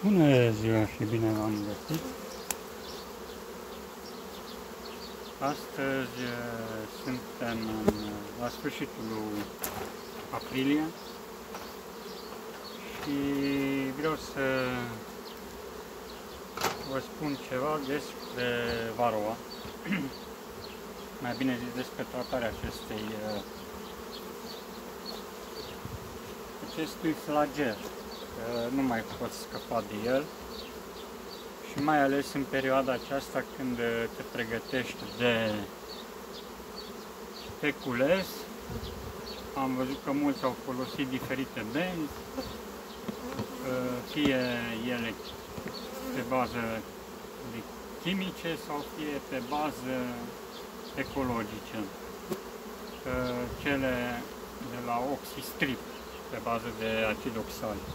Bună ziua și bine v-am găsit! Astăzi suntem la sfârșitul lui aprilie și vreau să vă spun ceva despre varoa, mai bine zis despre tratarea acestui flagel. Nu mai poți scăpa de el și mai ales în perioada aceasta când te pregătești de te cules. Am văzut că mulți au folosit diferite benzi, fie ele pe bază de chimice sau fie pe bază ecologice, cele de la Oxystrip pe bază de acid oxalic.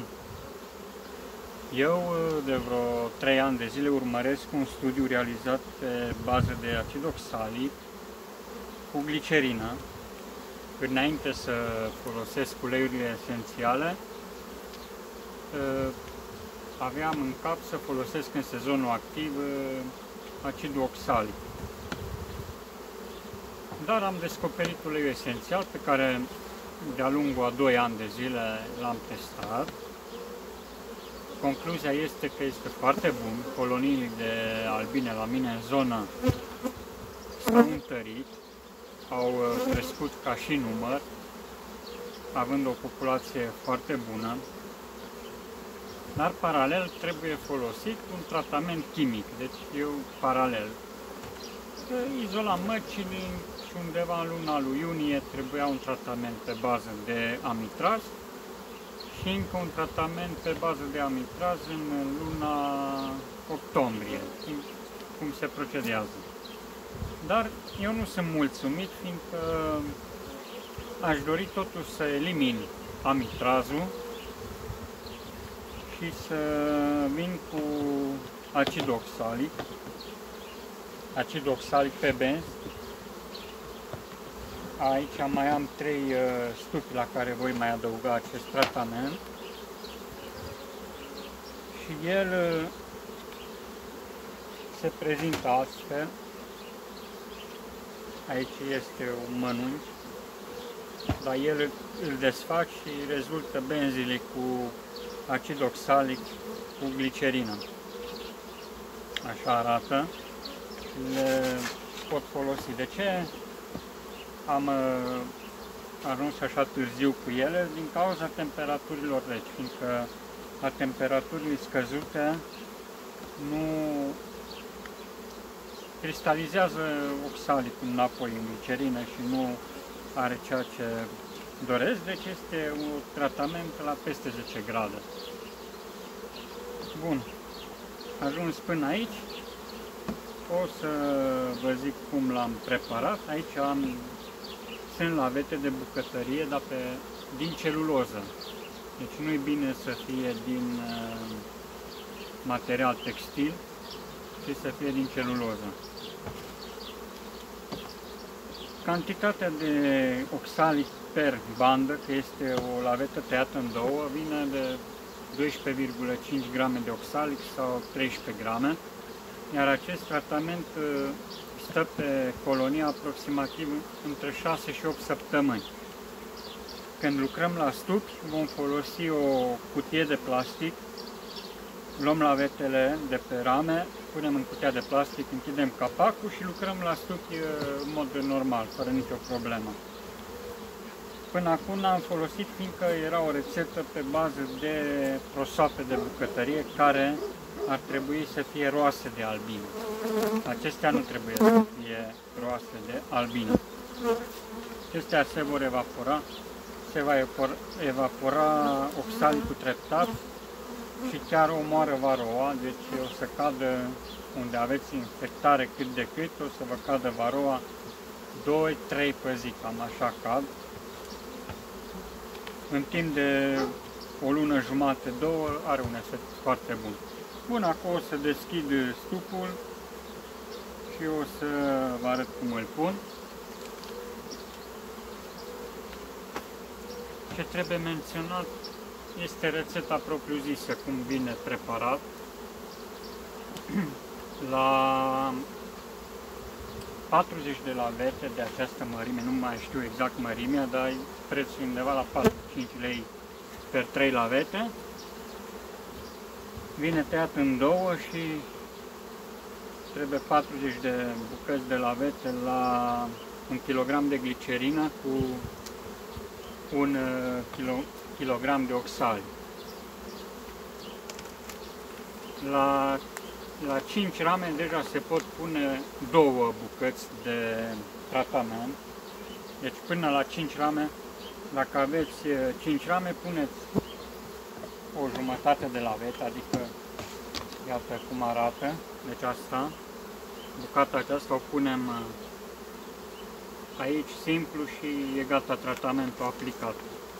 Eu de vreo 3 ani de zile urmăresc un studiu realizat pe bază de acid oxalic cu glicerină. Înainte să folosesc uleiurile esențiale, aveam în cap să folosesc în sezonul activ acidul oxalic. Dar am descoperit uleiul esențial pe care de-a lungul a 2 ani de zile l-am testat. Concluzia este că este foarte bun. Coloniile de albine la mine în zonă s-au întărit, au crescut ca și număr, având o populație foarte bună. Dar paralel trebuie folosit un tratament chimic, deci eu paralel. Izolam măcile și undeva în luna lui iunie trebuia un tratament pe bază de amitraz și încă un tratament pe bază de amitraz în luna octombrie, cum se procedează. Dar eu nu sunt mulțumit, fiindcă aș dori totuși să elimin amitrazul și să vin cu acid oxalic pe benzi. Aici mai am 3 stupi la care voi mai adăuga acest tratament și el se prezintă astfel. Aici este un mănunchi, dar el îl desfac și rezultă benzile cu acid oxalic cu glicerină. Așa arată și le pot folosi. De ce am ajuns așa târziu cu ele? Din cauza temperaturilor reci, fiindcă la temperaturile scăzute nu cristalizează oxalicul înapoi în glicerină și nu are ceea ce doresc, deci este un tratament la peste 10 grade. Bun, ajuns până aici, o să vă zic cum l-am preparat. Aici sunt lavete de bucătărie, dar din celuloză. Deci nu e bine să fie din material textil, ci să fie din celuloză. Cantitatea de oxalic per bandă, că este o lavetă tăiată în două, vine de 12,5 grame de oxalic sau 13 grame, iar acest tratament stă pe colonie aproximativ între 6 și 8 săptămâni. Când lucrăm la stupi, vom folosi o cutie de plastic, luăm lavetele de pe rame, punem în cutia de plastic, închidem capacul și lucrăm la stupi în mod normal, fără nicio problemă. Până acum n-am folosit, fiindcă era o rețetă pe bază de prosoape de bucătărie care ar trebui să fie roase de albină. Acestea nu trebuie să fie roase de albină. Acestea se vor evapora, se va evapora oxalicul treptat și chiar omoară varoa, deci o să cadă unde aveți infectare cât de cât, o să vă cadă varoa 2-3 pe zi, cam așa cad. În timp de o lună jumate, 2, are un efect foarte bun. Bun, acum o să deschid stupul și o să vă arăt cum îl pun. Ce trebuie menționat este rețeta propriu-zisă, cum vine preparat. La 40 de lavete de această mărime, nu mai știu exact mărimea, dar prețul undeva la 4-5 lei per 3 lavete. Vine tăiat în două și trebuie 40 de bucăți de lavete la 1 kg de glicerină cu 1 kg de oxali. La 5 rame deja se pot pune 2 bucăți de tratament. Deci până la 5 rame, dacă aveți 5 rame, puneți o jumătate de lavete, adică iată cum arată. Deci asta, bucata aceasta o punem aici simplu și e gata tratamentul aplicat.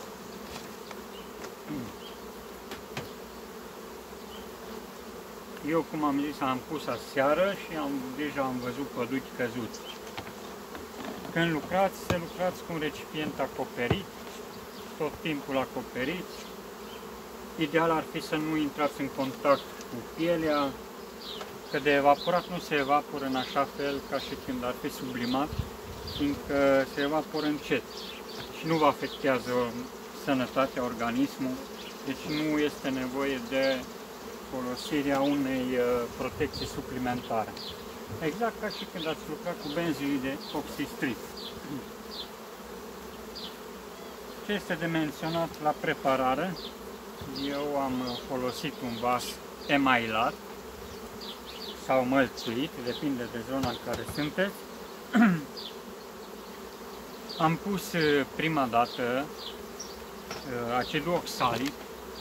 Eu, cum am zis, am pus aseară și deja am văzut păduchi căzuți. Când lucrați, să lucrați cu un recipient acoperit, tot timpul acoperit. Ideal ar fi să nu intrați în contact cu pielea, că de evaporat nu se evaporă în așa fel ca și când ar fi sublimat, fiindcă se evaporă încet și nu vă afectează sănătatea organismului, deci nu este nevoie de folosirea unei protecții suplimentare. Exact ca și când ați lucrat cu benzii de oxistrit. Ce este de menționat la preparare? Eu am folosit un vas emailat sau mălțuit, depinde de zona în care sunteți. Am pus prima dată acidul oxalic.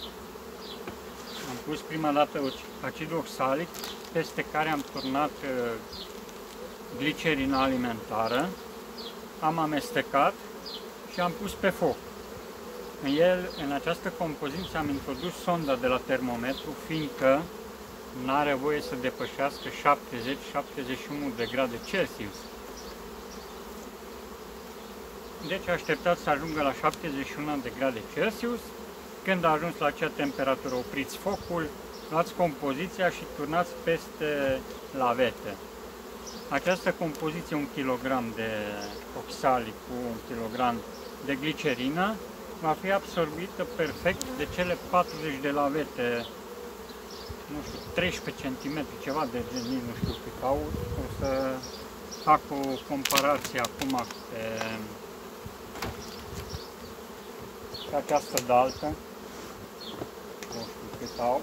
Am pus prima dată acidul oxalic, peste care am turnat glicerina alimentară, am amestecat și am pus pe foc. În această compoziție am introdus sonda de la termometru, fiindcă nu are voie să depășească 70-71 de grade Celsius. Deci așteptați să ajungă la 71 de grade Celsius. Când a ajuns la acea temperatură, opriți focul, luați compoziția și turnați peste lavete. Această compoziție, 1 kg de oxalic cu 1 kg de glicerină, va fi absorbită perfect de cele 40 de lavete, nu știu, 13 cm, ceva de gen, nu știu cât au. O să fac o comparație acum pe această daltă, nu știu cât au.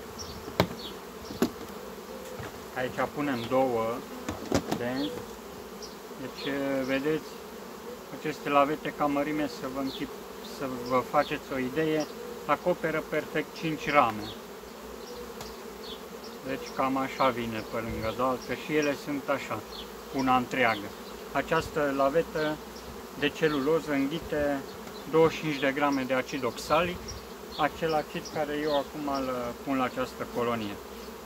Aici punem 2 benzi, deci vedeți aceste lavete ca mărime, să vă faceți o idee, acoperă perfect 5 rame. Deci cam așa vine pe lângă daltă și ele sunt așa, una întreagă. Această lavetă de celuloză înghite 25 de grame de acid oxalic, acel acid care eu acum îl pun la această colonie.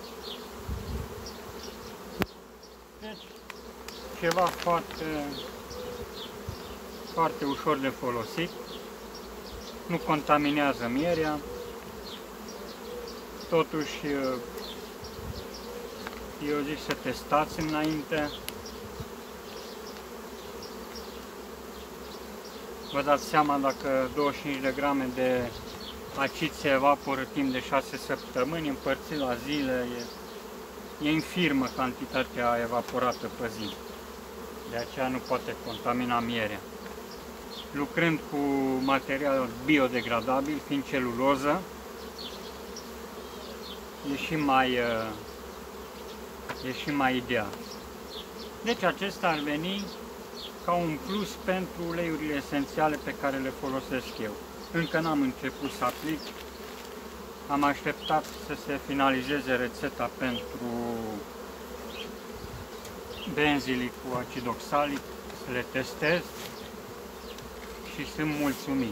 Deci, ceva foarte ușor de folosit, nu contaminează mierea, totuși eu zic să testați înainte. Vă dați seama dacă 25 de grame de acid se evaporă timp de 6 săptămâni, împărțit la zile, e infirmă cantitatea evaporată pe zi. De aceea nu poate contamina mierea. Lucrând cu material biodegradabil, fiind celuloză, e și mai ideal. Deci acesta ar veni ca un plus pentru uleiurile esențiale pe care le folosesc eu. Încă n-am început să aplic, am așteptat să se finalizeze rețeta pentru benzii cu acid oxalic, să le testez și sunt mulțumit.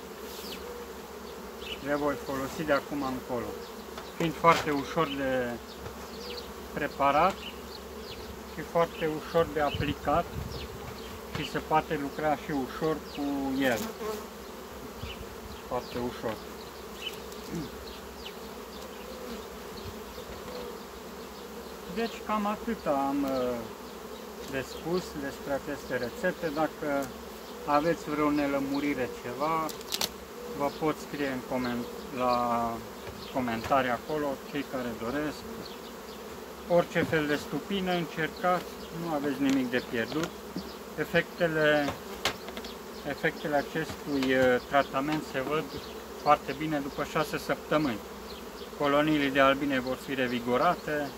Le voi folosi de acum încolo. Fiind foarte ușor de preparat și foarte ușor de aplicat și se poate lucra și ușor cu el. Foarte ușor. Deci cam atât am de spus despre aceste rețete. Dacă aveți vreo nelămurire, ceva, vă pot scrie la comentarii acolo, cei care doresc. Orice fel de stupină încercați, nu aveți nimic de pierdut. Efectele acestui tratament se văd foarte bine după 6 săptămâni. Coloniile de albine vor fi revigorate.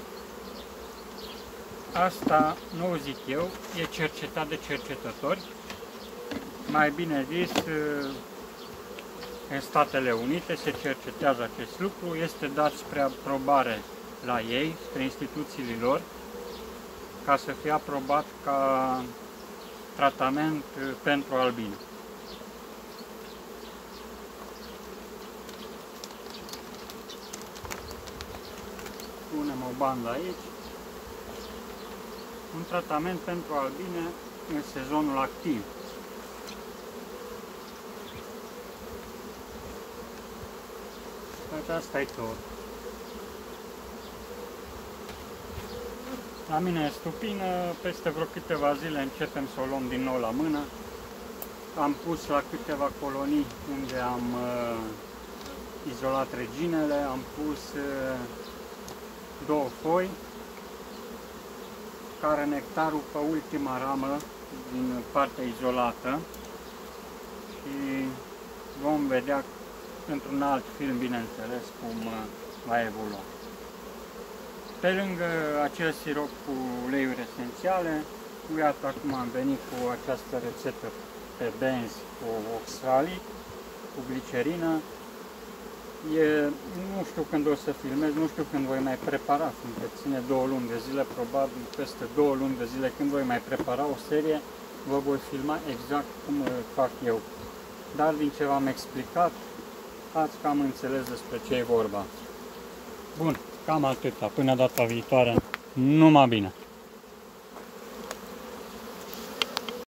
Asta nu o zic eu, e cercetat de cercetători. Mai bine zis, în Statele Unite se cercetează acest lucru, este dat spre aprobare la ei, spre instituțiile lor, ca să fie aprobat ca tratament pentru albine. Punem o bandă aici. Un tratament pentru albine în sezonul activ. Deci asta e tot. La mine e stupină, peste vreo câteva zile începem să o luăm din nou la mână. Am pus la câteva colonii unde am izolat reginele, am pus 2 foi, care nectarul pe ultima ramă din partea izolată și vom vedea într-un alt film, bineînțeles, cum va evolua. Pe lângă acel sirop cu uleiuri esențiale, iată acum am venit cu această rețetă pe benzi cu oxalic, cu glicerină. Nu știu când o să filmez, nu știu când voi mai prepara, fiindcă ține 2 luni de zile, probabil peste 2 luni de zile când voi mai prepara o serie, vă voi filma exact cum fac eu. Dar din ce v-am explicat, ați cam înțeles despre ce e vorba. Bun, cam atâta. Până data viitoare, numai bine!